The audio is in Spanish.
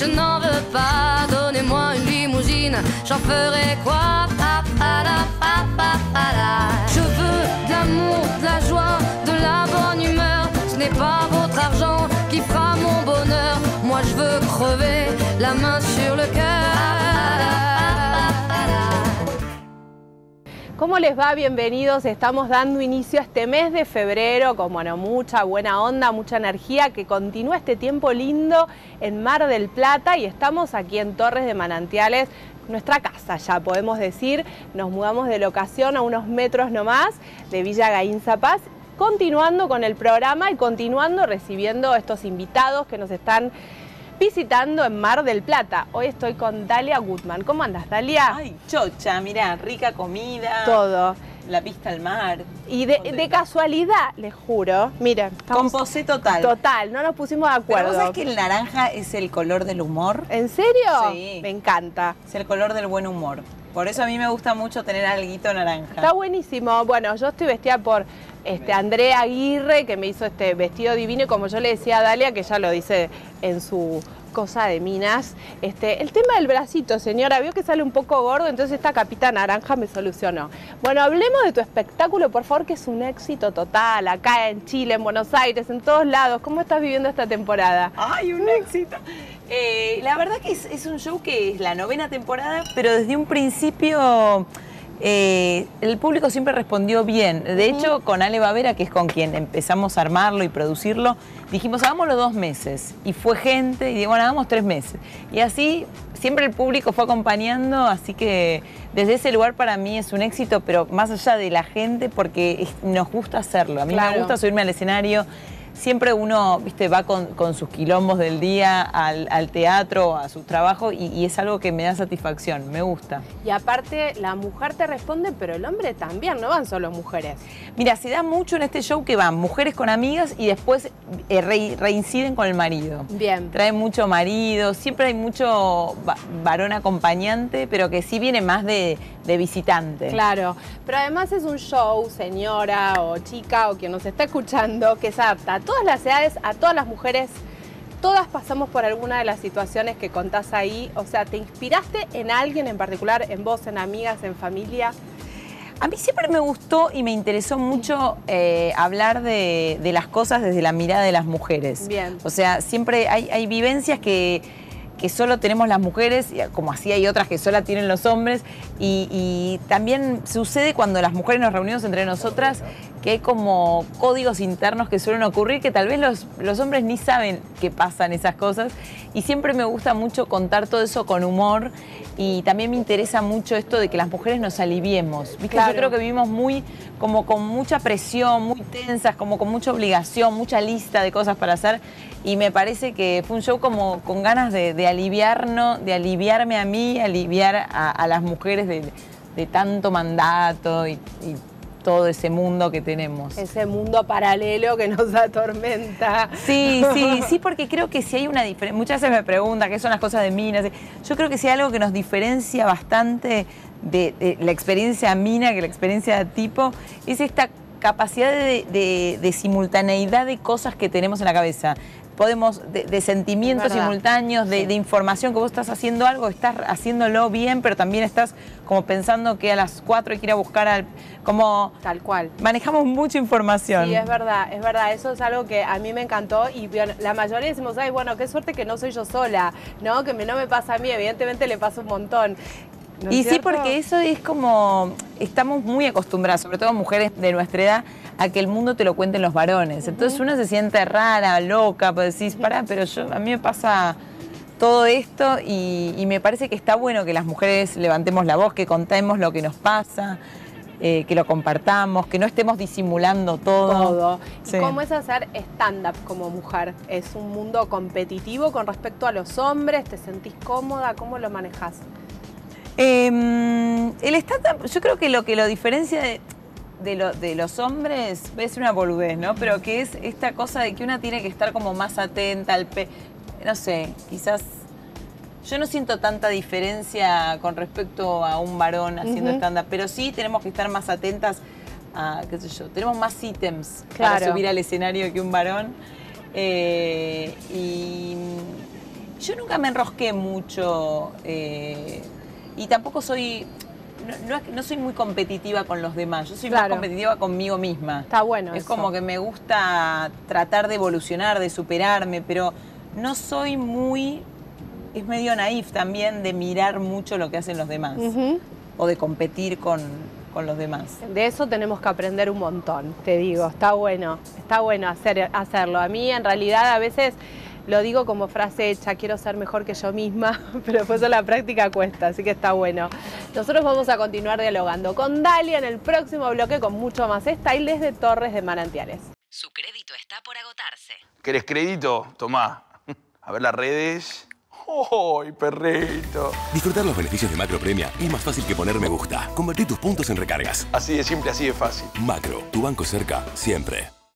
Je n'en veux pas, donnez-moi une limousine, j'en ferai quoi? Je veux de l'amour, de la joie, de la bonne humeur. Ce n'est pas votre argent qui fera mon bonheur. Moi je veux crever la main sur le cœur. ¿Cómo les va? Bienvenidos. Estamos dando inicio a este mes de febrero con mucha buena onda, mucha energía, que continúa este tiempo lindo en Mar del Plata y estamos aquí en Torres de Manantiales, nuestra casa ya podemos decir. Nos mudamos de locación a unos metros nomás de Villa Gaínza Paz, continuando con el programa y continuando recibiendo estos invitados que nos están visitando en Mar del Plata. Hoy estoy con Dalia Gutman. ¿Cómo andas, Dalia? Ay, chocha, mirá, rica comida. Todo. La vista al mar. Y de casualidad, les juro, miren. Composé total. Total, no nos pusimos de acuerdo. Pero ¿vos sabés que el naranja es el color del humor? ¿En serio? Sí. Me encanta. Es el color del buen humor. Por eso a mí me gusta mucho tener alguito naranja. Está buenísimo. Bueno, yo estoy vestida por Andrea Aguirre, que me hizo este vestido divino, y como yo le decía a Dalia, que ya lo dice en su cosa de minas, el tema del bracito, señora, vio que sale un poco gordo, entonces esta capita naranja me solucionó. Bueno, hablemos de tu espectáculo, por favor, que es un éxito total, acá en Chile, en Buenos Aires, en todos lados. ¿Cómo estás viviendo esta temporada? ¡Ay, un éxito! La verdad que es un show que es la 9ª temporada, pero desde un principio el público siempre respondió bien. De hecho, con Ale Bavera, que es con quien empezamos a armarlo y producirlo, dijimos, hagámoslo 2 meses. Y fue gente, y bueno, hagamos 3 meses. Y así siempre el público fue acompañando, así que desde ese lugar para mí es un éxito, pero más allá de la gente, porque nos gusta hacerlo. A mí me gusta subirme al escenario. Siempre uno, viste, va con sus quilombos del día al teatro, a su trabajo, y es algo que me da satisfacción, me gusta. Y aparte, la mujer te responde, pero el hombre también, no van solo mujeres. Mira, se da mucho en este show que van mujeres con amigas y después reinciden con el marido. Bien. Trae mucho marido, siempre hay mucho varón acompañante, pero que sí viene más de visitante. Claro, pero además es un show, señora o chica o quien nos está escuchando, que se adapta a todas las edades, a todas las mujeres. Todas pasamos por alguna de las situaciones que contás ahí. O sea, ¿te inspiraste en alguien en particular, en vos, en amigas, en familia? A mí siempre me gustó y me interesó mucho hablar de las cosas desde la mirada de las mujeres. Bien. O sea, siempre hay vivencias que solo tenemos las mujeres, como así hay otras que solo tienen los hombres, y también sucede cuando las mujeres nos reunimos entre nosotras que hay como códigos internos que suelen ocurrir que tal vez los hombres ni saben que pasan esas cosas, y siempre me gusta mucho contar todo eso con humor, y también me interesa mucho esto de que las mujeres nos aliviemos, ¿viste? Claro. Yo creo que vivimos como con mucha presión, muy tensas, como con mucha obligación, mucha lista de cosas para hacer, y me parece que fue un show como con ganas de aliviarnos, de aliviarme a mí, aliviar a las mujeres de tanto mandato y todo ese mundo que tenemos. Ese mundo paralelo que nos atormenta. Sí, porque creo que si hay una diferencia, muchas veces me preguntan qué son las cosas de minas. Yo creo que si hay algo que nos diferencia bastante de la experiencia mina que la experiencia de tipo, es esta capacidad de simultaneidad de cosas que tenemos en la cabeza. Podemos, de sentimientos simultáneos, de información, que vos estás haciendo algo, estás haciéndolo bien, pero también estás como pensando que a las 4 hay que ir a buscar como... Tal cual. Manejamos mucha información. Sí, es verdad, eso es algo que a mí me encantó, y la mayoría decimos, ay, bueno, qué suerte que no soy yo sola, ¿no? Que no me pasa a mí, evidentemente le pasa un montón. ¿No es y cierto? sí, porque eso es como, estamos muy acostumbradas, sobre todo mujeres de nuestra edad, a que el mundo te lo cuenten los varones. Entonces uno se siente rara, loca, pues decís, pará, pero a mí me pasa todo esto, y me parece que está bueno que las mujeres levantemos la voz, que contemos lo que nos pasa, que lo compartamos, que no estemos disimulando todo. Sí. ¿Y cómo es hacer stand-up como mujer? ¿Es un mundo competitivo con respecto a los hombres? ¿Te sentís cómoda? ¿Cómo lo manejás? El stand-up, yo creo que lo diferencia de los hombres, es una boludez, ¿no? Pero que es esta cosa de que una tiene que estar como más atenta no sé, quizás yo no siento tanta diferencia con respecto a un varón haciendo stand-up, pero sí tenemos que estar más atentas a, qué sé yo, tenemos más ítems para subir al escenario que un varón. Yo nunca me enrosqué mucho y tampoco soy... No soy muy competitiva con los demás, yo soy más competitiva conmigo misma. Está bueno Es eso. como que me gusta tratar de evolucionar, de superarme, pero no soy muy... Es medio naif también de mirar mucho lo que hacen los demás o de competir con los demás. De eso tenemos que aprender un montón, te digo, está bueno hacerlo. A mí en realidad a veces... Lo digo como frase hecha, quiero ser mejor que yo misma, pero después en la práctica cuesta, así que está bueno. Nosotros vamos a continuar dialogando con Dalia en el próximo bloque con mucho más style desde Torres de Manantiales. Su crédito está por agotarse. ¿Querés crédito? Tomá. A ver las redes. ¡Ay, perrito! Disfrutar los beneficios de Macro Premia es más fácil que poner me gusta. Convertí tus puntos en recargas. Así de simple, así de fácil. Macro, tu banco cerca, siempre.